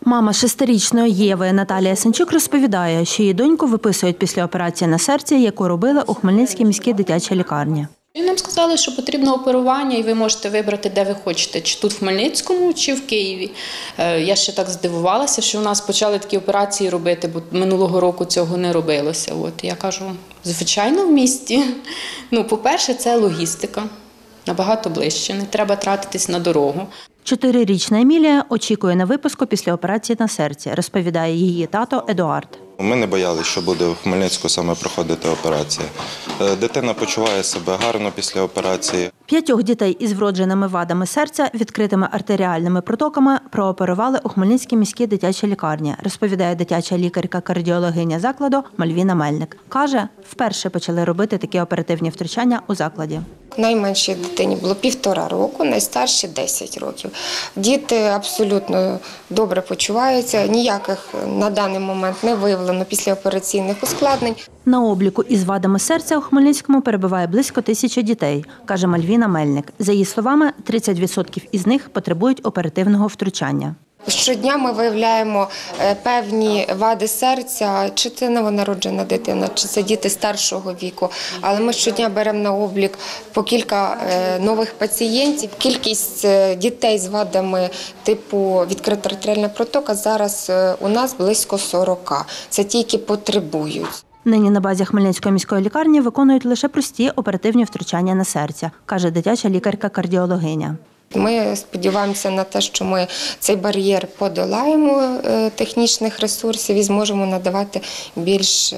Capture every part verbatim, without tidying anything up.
Мама шестирічної Єви Наталія Санчук розповідає, що її доньку виписують після операції на серці, яку робили у Хмельницькій міській дитячій лікарні. Нам сказали, що потрібно оперування, і ви можете вибрати, де ви хочете, чи тут в Хмельницькому, чи в Києві. Я ще так здивувалася, що у нас почали такі операції робити, бо минулого року цього не робилося. От я кажу, звичайно, в місті. Ну, по-перше, це логістика, набагато ближче, не треба тратитись на дорогу. Чотирирічна Емілія очікує на виписку після операції на серці, розповідає її тато Едуард. Ми не боялися, що буде в Хмельницьку саме проходити операція. Дитина почуває себе гарно після операції. П'ятьох дітей із вродженими вадами серця, відкритими артеріальними протоками прооперували у Хмельницькій міській дитячій лікарні, розповідає дитяча лікарка-кардіологиня закладу Мальвіна Мельник. Каже, вперше почали робити такі оперативні втручання у закладі. Найменшій дитині було півтора року, найстарші – десять років. Діти абсолютно добре почуваються, ніяких на даний момент не виявлено післяопераційних ускладнень. На обліку із вадами серця у Хмельницькому перебуває близько тисячі дітей, каже Мальвіна Мельник. За її словами, тридцять відсотків із них потребують оперативного втручання. Щодня ми виявляємо певні вади серця, чи це новонароджена дитина, чи це діти старшого віку. Але ми щодня беремо на облік по кілька нових пацієнтів. Кількість дітей з вадами типу відкрита артеріальна протока зараз у нас близько сорока. Це ті, які потребують. Нині на базі Хмельницької міської лікарні виконують лише прості оперативні втручання на серця, каже дитяча лікарка-кардіологиня. Ми сподіваємося на те, що ми цей бар'єр подолаємо технічних ресурсів і зможемо надавати більш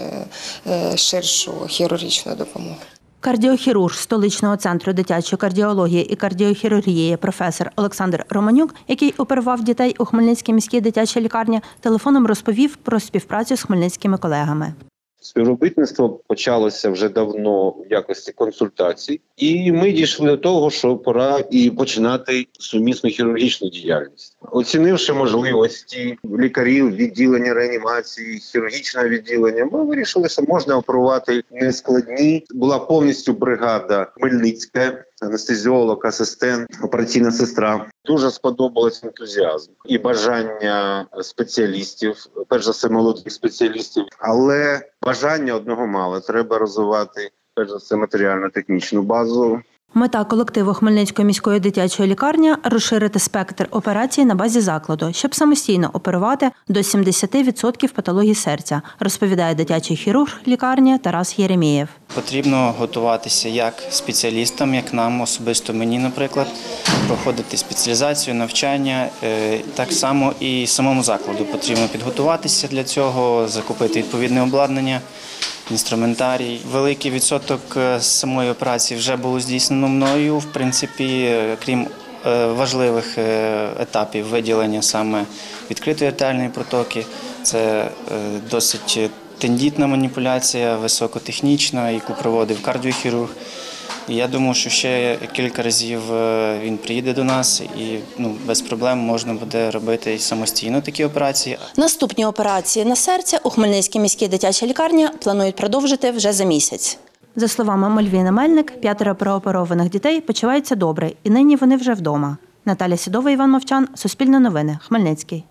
ширшу хірургічну допомогу. Кардіохірург столичного центру дитячої кардіології і кардіохірургії професор Олександр Романюк, який оперував дітей у Хмельницькій міській дитячій лікарні, телефоном розповів про співпрацю з хмельницькими колегами. Співробітництво почалося вже давно в якості консультацій, і ми дійшли до того, що пора і починати сумісну хірургічну діяльність. Оцінивши можливості лікарів відділення реанімації, хірургічного відділення, ми вирішили, що можна оперувати нескладні. Була повністю бригада хмельницька, анестезіолог, асистент, операційна сестра. Дуже сподобалось ентузіазм і бажання спеціалістів, перш за все молодих спеціалістів, але бажання одного мало. Треба розвивати, перш за все, матеріально-технічну базу. Мета колективу Хмельницької міської дитячої лікарні – розширити спектр операцій на базі закладу, щоб самостійно оперувати до сімдесят відсотків патологій серця, розповідає дитячий хірург лікарні Тарас Єремєєв. Потрібно готуватися як спеціалістам, як нам, особисто мені, наприклад, проходити спеціалізацію, навчання. Так само і самому закладу потрібно підготуватися для цього, закупити відповідне обладнання, інструментарій. Великий відсоток самої операції вже було здійснено мною. В принципі, крім важливих етапів виділення саме відкритої артеріальної протоки, це досить тендітна маніпуляція, високотехнічна, яку проводив кардіохірург. І я думаю, що ще кілька разів він приїде до нас і ну, без проблем можна буде робити і самостійно такі операції. Наступні операції на серце у Хмельницькій міській дитячій лікарні планують продовжити вже за місяць. За словами Мальвіни Мельник, п'ятеро прооперованих дітей почуваються добре і нині вони вже вдома. Наталя Сідова, Іван Мовчан, Суспільне новини, Хмельницький.